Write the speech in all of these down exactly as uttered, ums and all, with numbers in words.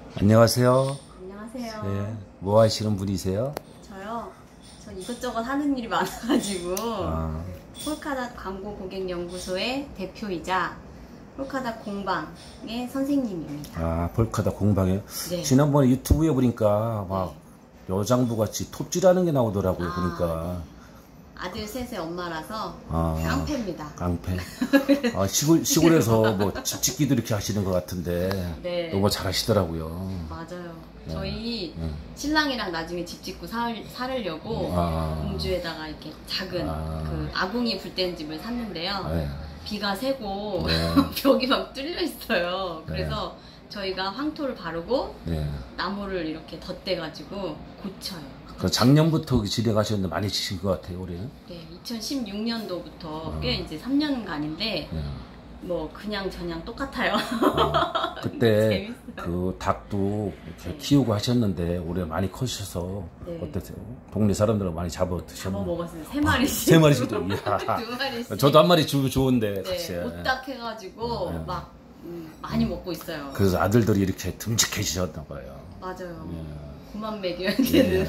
안녕하세요. 안녕하세요. 네, 뭐 하시는 분이세요? 저요? 전 이것저것 하는 일이 많아가지고 아. 폴카닷 광고고객연구소의 대표이자 폴카닷 공방의 선생님입니다. 아, 폴카닷 공방이요? 네. 지난번에 유튜브에 보니까 막 네. 여장부 같이 톱질하는 게 나오더라고요. 아, 보니까. 아들 셋의 엄마라서 아, 깡패입니다. 깡패. 아, 시골, 시골에서 뭐 집 짓기도 이렇게 하시는 것 같은데. 네. 너무 잘하시더라고요. 맞아요. 네. 저희 네. 신랑이랑 나중에 집 짓고 살, 살으려고 아. 공주에다가 이렇게 작은 아. 그 아궁이 불 떼는 집을 샀는데요. 네. 비가 새고 네. 벽이 막 뚫려 있어요. 네. 그래서 저희가 황토를 바르고 네. 나무를 이렇게 덧대가지고 고쳐요. 그 작년부터 진행하셨는데 많이 지신 것 같아요, 올해는? 네, 이천십육 년도부터 아. 꽤 이제 삼 년간인데 네. 뭐 그냥 저냥 똑같아요. 아, 그때 재밌어요. 그 닭도 이렇게 네. 키우고 하셨는데 올해 많이 커셔서 네. 어떠세요? 동네 사람들은 많이 잡아 잡아 드셨나요? 먹었어요. 세 마리씩. 세 마리씩. 이야. 두 마리씩. 저도 한 마리 주고 좋은데 네, 같이. 오딱 해가지고 네. 막 음, 많이 먹고 있어요. 그래서 아들들이 이렇게 듬직해지셨나 봐요. 맞아요. 예. 고만 먹여야 되는.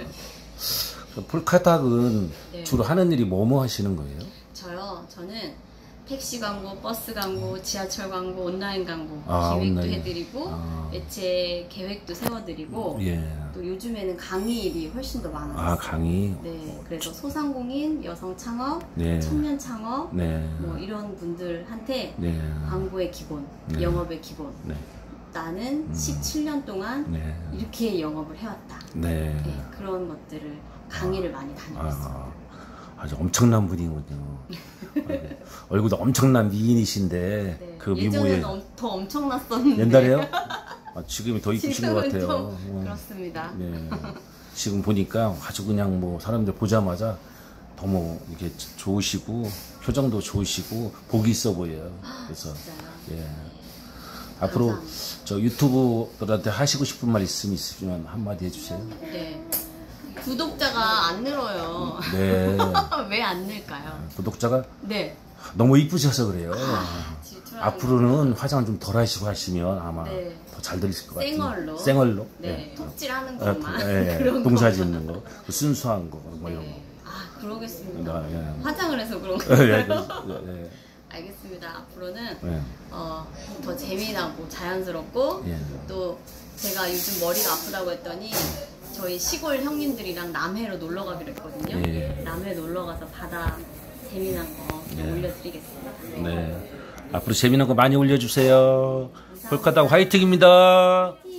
그 폴카닥은 네. 주로 하는 일이 뭐뭐 하시는 거예요? 저요. 저는 택시 광고, 버스 광고, 지하철 광고, 온라인 광고 아, 기획도 온라인. 해드리고 아. 매체 계획도 세워드리고 예. 또 요즘에는 강의 일이 훨씬 더 많아졌어요. 아, 강의. 네, 그래서 소상공인, 여성 창업, 네. 청년 창업 네. 뭐 이런 분들한테 네. 광고의 기본, 네. 영업의 기본. 네. 나는 십칠 년 동안 네. 이렇게 영업을 해왔다. 네. 네, 그런 것들을 강의를 많이 다니고 있습니다. 아, 아주 엄청난 분이거든요. 아이고, 얼굴도 엄청난 미인이신데 네, 그 미모에 예전에는 엄, 더 엄청났었는데 옛날에요? 아, 지금이 더 이쁘신 것 지금은 같아요. 좀 어. 그렇습니다. 네. 지금 보니까 아주 그냥 뭐 사람들 보자마자 너무 이렇게 좋으시고 표정도 좋으시고 복이 있어 보여요. 그래서 진짜요? 예. 앞으로 감사합니다. 저 유튜브들한테 하시고 싶은 말 있으면 있으면 한마디 해주세요. 네. 구독자가 안 늘어요. 네. 왜 안 늘까요? 구독자가 네. 너무 이쁘셔서 그래요. 아, 질투하는 앞으로는 화장을 좀 덜 하시고 하시면 아마 네. 더 잘 들리실 것 같아요. 생얼로. 생얼로. 네. 예. 톱질하는 아, 것만. 예, 예. 그런 동사 거. 짓는 거, 순수한 거, 뭐 이런 네. 아, 그러겠습니다. 거. 예, 예. 화장을 해서 그런 예, 거예요. 예, 그, 예, 알겠습니다. 앞으로는 예. 어, 더 재미나고 자연스럽고 예. 또 제가 요즘 머리가 아프다고 했더니 저희 시골 형님들이랑 남해로 놀러 가기로 했거든요. 예. 남해 놀러 가서 바다 재미난 거 예. 올려드리겠습니다. 네. 앞으로 재미난 거 많이 올려주세요. 폴카닥 화이팅입니다.